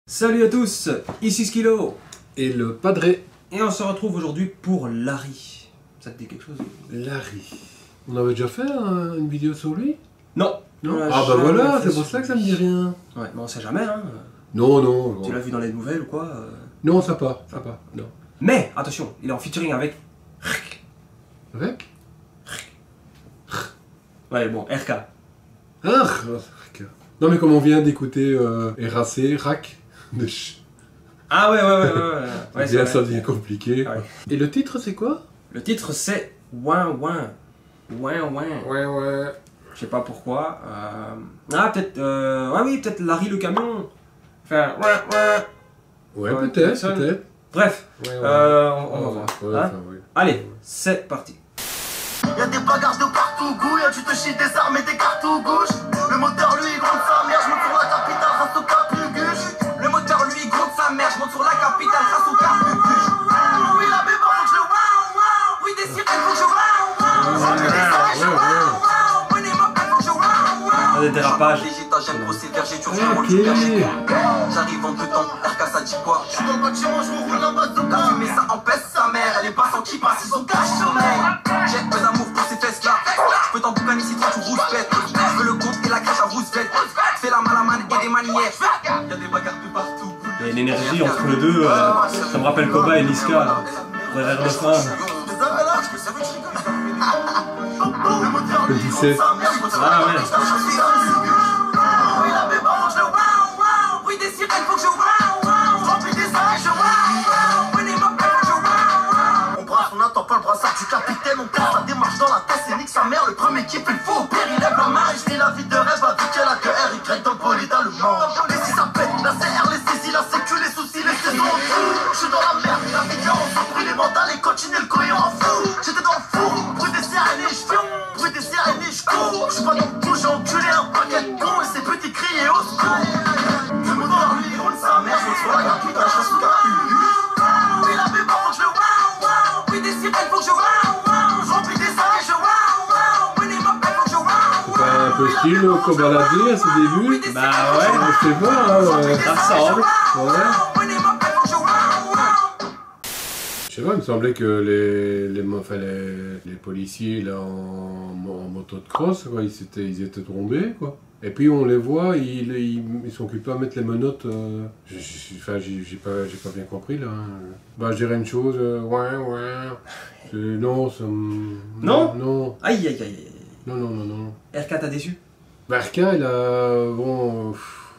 Salut à tous, ici Skilo et le Padré. Et on se retrouve aujourd'hui pour Larry. Ça te dit quelque chose? Larry. On avait déjà fait une vidéo sur lui? Non. Non. Ah bah voilà, c'est pour ça que ça me dit rien. Ouais, mais on sait jamais hein. Non, non. Tu l'as vu dans les nouvelles ou quoi? Non, ça pas, non. Mais, attention, il est en featuring avec... Avec? Ouais, bon, RK. Ah, RK. Non mais comme on vient d'écouter RAC, RAC, de ch... Ah ouais, Ouais, bien, ça devient compliqué. Ah ouais. Et le titre c'est quoi? Le titre c'est Ouin Ouin. Ouin Ouin. Ouais. Je sais pas pourquoi. Ah, peut-être... Ouais, oui, peut-être Larry le camion. Enfin, Ouais, peut-être. Bref, Ouais. on va voir. Ouais, Hein? enfin, oui. Allez, c'est parti. Y'a des bagarres de partout, gouille, tu te chies des armes et des cartes ou gauche. Le moteur lui gronde sa mère, je monte sur la capitale, grâce au capuguche. Le moteur lui gronde sa mère, je monte sur la capitale, grâce au capuguche. Oui, la béba, faut que je wow. Oui, des sirènes, faut que je wow. Menez ma peine, faut que je wow. Des dérapages. J'aime procéder, j'ai toujours Ok. J'arrive en 2 temps, RK ça dit quoi? Je suis dans le bâtiment, je me roule en bazooka. La fumée ça empêche sa mère, elle est pas sans qui passe, ils ont caché sommeil. J'ai peu d'amour pour ces fesses là. Je peux t'en boucaner si toi tu rouspètes. Je veux le compte et la cache à Roosevelt. Fais la malamane et des manières. Y'a des bagarres de partout. Il y a une énergie entre les deux, ça me rappelle Koba et Niska, là. Derrière le fin. Le 17. Ah ouais. Oui, des sirènes, faut que je wow. Remplis des âges, je wow. Menez ma peine, je wow. On brasse, on n'attend pas le brassard du capitaine. On perd sa démarche dans la tête, c'est nique sa mère. Le premier qui fait le faux, au pire, il lève la main. Et je vis la vie de rêve avec elle, que R, Y dans le bolide allemand. Et si ça pète, la CR, les saisies, la sécu, les soucis, les saisons en dessous. Je suis dans la merde, la vidéo, on s'en prie les mentales et continuer le cohérent en fou. J'étais dans le four, bruit des sirènes et je fion. Bruit des sirènes et je cours. Je suis pas dans le coup, j'ai enculé un paquet de cons et ces petits criés au secours. Le moteur lui roule sa mère, je sur la capitale, je suis capuche. Oui, la béba, faut que je le wow. Oui, des sirènes, faut que je wow. Je remplis des salles, je wow. Menez ma peine, faut que je wow. C'est un peu style Kobalade à ce début. Bah ouais, Je sais pas, ouais. ça ressemble. Ouais. Menez ma peine, faut que je wow. Je sais pas, il me semblait que les policiers là en moto de cross, quoi, ils étaient tombés, quoi. Et puis on les voit, ils sont occupés à mettre les menottes. J'ai pas bien compris là. Bah je dirais une chose, non, ça Non. Non. Aïe. Non. RK t'a déçu? Bah RK, il a... Bon...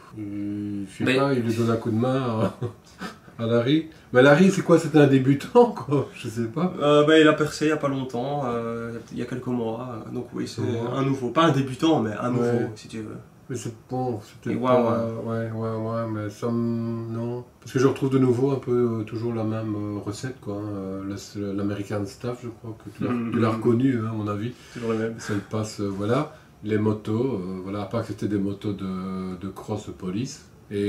je sais pas, il lui donne un coup de main à Larry. Mais Larry, c'est quoi? C'était un débutant, quoi? Je sais pas. Bah il a percé il y a pas longtemps, il y a quelques mois, donc oui c'est un nouveau, pas un débutant mais un nouveau si tu veux. Mais c'est bon, c'était Et pas... Ouais, mais ça me... Non. Parce que je retrouve de nouveau un peu toujours la même recette, quoi. L'American Staff, je crois que tu l'as reconnu, hein, à mon avis. Toujours le même. Ça le passe, voilà. Les motos, voilà, à part que c'était des motos de cross police.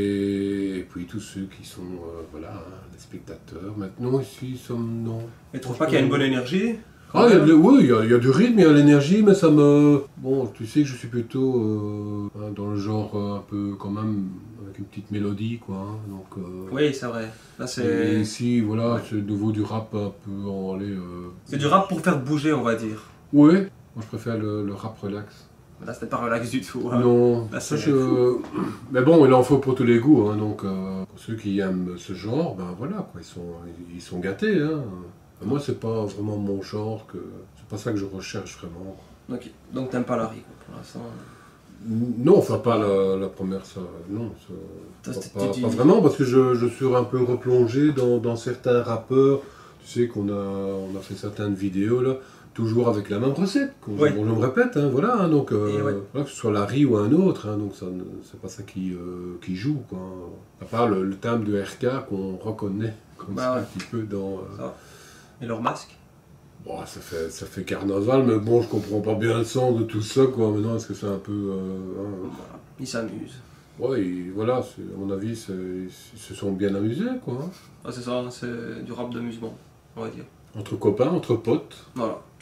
Et puis tous ceux qui sont, voilà, hein, les spectateurs. Maintenant, ici, non. Et tu trouves pas qu'il y a une bonne énergie? Ah, oui, il y a du rythme, il y a l'énergie, mais ça me... Bon, tu sais que je suis plutôt dans le genre un peu, quand même, avec une petite mélodie, quoi. Hein, donc, Oui, c'est vrai. Là, et c'est... ici, voilà, c'est de nouveau du rap un peu en aller... C'est du rap pour faire bouger, on va dire. Ouais, moi je préfère le rap relax. Là, c'était pas relax du tout. Hein. Non, Là, ça, c'est... mais bon, il en faut pour tous les goûts, hein, donc pour ceux qui aiment ce genre, ben voilà, quoi, ils sont gâtés, hein. Moi, c'est pas vraiment mon genre, c'est pas ça que je recherche vraiment. Ok, donc t'aimes pas Larry, quoi, pour l'instant. Non, enfin pas la première, ça, non, Toi, pas vraiment, parce que je suis un peu replongé dans certains rappeurs, tu sais qu'on a fait certaines vidéos là, toujours avec la même recette, bon, je me répète, hein, voilà, hein, donc voilà, que ce soit Larry ou un autre, hein, donc c'est pas ça qui joue, quoi. À part le thème de RK qu'on reconnaît comme ça, un petit peu dans... Et leur masque? Bon, ça fait carnaval, mais bon, je comprends pas bien le sens de tout ça, quoi. Maintenant, est-ce que c'est un peu... Voilà. Ils s'amusent. Ouais, voilà, à mon avis, ils se sont bien amusés, quoi. Ah, c'est ça, c'est du rap d'amusement, on va dire. Entre copains, entre potes. Voilà, c'est ça.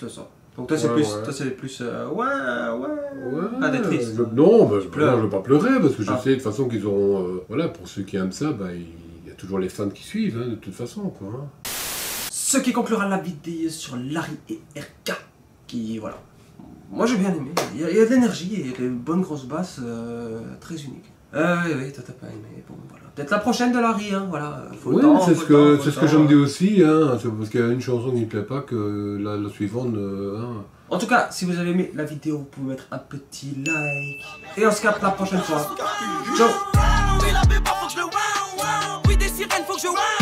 Donc toi, c'est plus Ouais. d'être triste. Non, je ne vais pas pleurer parce que je sais de toute façon qu'ils auront. Voilà, pour ceux qui aiment ça, il y a toujours les fans qui suivent, hein, de toute façon, quoi. Hein. Ce qui conclura la vidéo sur Larry et RK. Qui, voilà. Moi j'ai bien aimé. Il y a de l'énergie et des bonnes grosses basses très uniques. Oui, toi t'as pas aimé. Bon, voilà. Peut-être la prochaine de Larry, hein, voilà. Oui, c'est ce que je me dis aussi, hein. C'est parce qu'il y a une chanson qui ne plaît pas que la suivante. Hein. En tout cas, si vous avez aimé la vidéo, vous pouvez mettre un petit like. Et on se capte la prochaine fois. Ciao.